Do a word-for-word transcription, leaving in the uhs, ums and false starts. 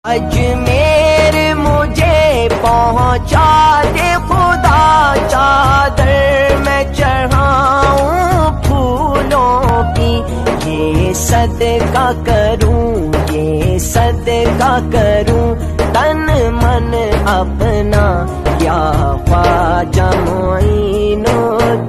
अजमेर मुझे पहुँचा दे खुदा, चादर मैं चढ़ाऊं फूलों की। ये सदका करूं, ये सदका करूं तन मन अपना, या ख्वाजा मोइनुद्दीन।